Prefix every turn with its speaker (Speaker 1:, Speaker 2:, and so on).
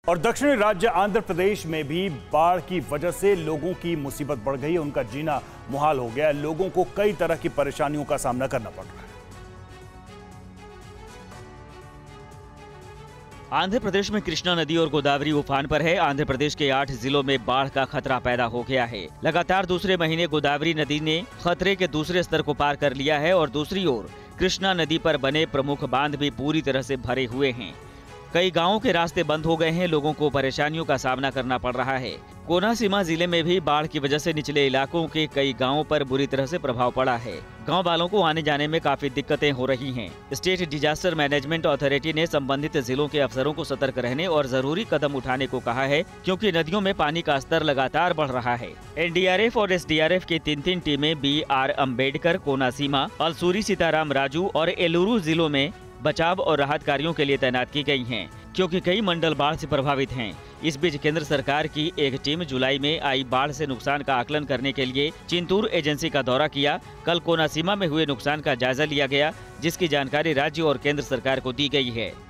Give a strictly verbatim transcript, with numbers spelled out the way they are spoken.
Speaker 1: और दक्षिणी राज्य आंध्र प्रदेश में भी बाढ़ की वजह से लोगों की मुसीबत बढ़ गई है। उनका जीना मुहाल हो गया है। लोगों को कई तरह की परेशानियों का सामना करना पड़ रहा है।
Speaker 2: आंध्र प्रदेश में कृष्णा नदी और गोदावरी उफान पर है। आंध्र प्रदेश के आठ जिलों में बाढ़ का खतरा पैदा हो गया है। लगातार दूसरे महीने गोदावरी नदी ने खतरे के दूसरे स्तर को पार कर लिया है और दूसरी ओर कृष्णा नदी पर बने प्रमुख बांध भी पूरी तरह से भरे हुए हैं। कई गांवों के रास्ते बंद हो गए हैं। लोगों को परेशानियों का सामना करना पड़ रहा है। कोनासीमा जिले में भी बाढ़ की वजह से निचले इलाकों के कई गांवों पर बुरी तरह से प्रभाव पड़ा है। गांव वालों को आने जाने में काफी दिक्कतें हो रही हैं। स्टेट डिजास्टर मैनेजमेंट अथॉरिटी ने संबंधित जिलों के अफसरों को सतर्क रहने और जरूरी कदम उठाने को कहा है, क्योंकि नदियों में पानी का स्तर लगातार बढ़ रहा है। एन डी आर एफ और एस डी आर एफ की तीन तीन टीमें बी आर अम्बेडकर, कोनासीमा, अलसूरी सीताराम राजू और एलुरु जिलों में बचाव और राहत कार्यों के लिए तैनात की गई हैं, क्योंकि कई मंडल बाढ़ से प्रभावित हैं। इस बीच केंद्र सरकार की एक टीम जुलाई में आई बाढ़ से नुकसान का आकलन करने के लिए चिंतूर एजेंसी का दौरा किया। कल कोनासीमा में हुए नुकसान का जायजा लिया गया, जिसकी जानकारी राज्य और केंद्र सरकार को दी गई है।